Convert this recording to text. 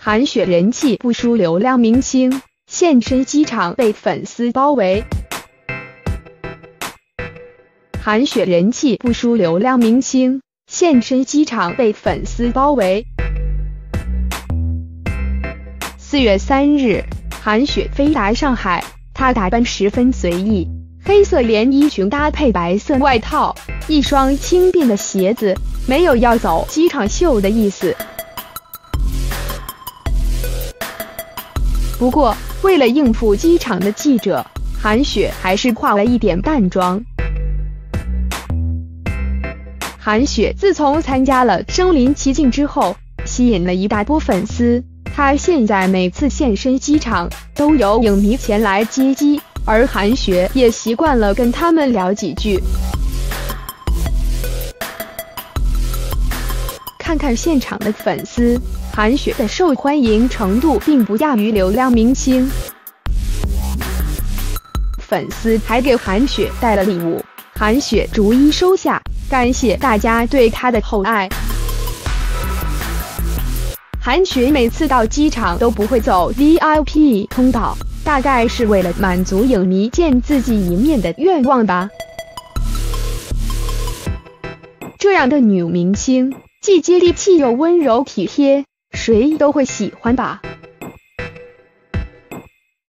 韩雪人气不输流量明星，现身机场被粉丝包围。韩雪人气不输流量明星，现身机场被粉丝包围。4月3日，韩雪飞达上海，她打扮十分随意，黑色连衣裙搭配白色外套，一双轻便的鞋子，没有要走机场秀的意思。不过，为了应付机场的记者，韩雪还是化了一点淡妆。韩雪自从参加了《身临其境》之后，吸引了一大波粉丝。她现在每次现身机场，都有影迷前来接机，而韩雪也习惯了跟他们聊几句。看看现场的粉丝，韩雪的受欢迎程度并不亚于流量明星。粉丝还给韩雪带了礼物，韩雪逐一收下，感谢大家对她的厚爱。韩雪每次到机场都不会走 VIP 通道，大概是为了满足影迷见自己一面的愿望吧。这样的女明星既接地气又温柔体贴，谁都会喜欢吧。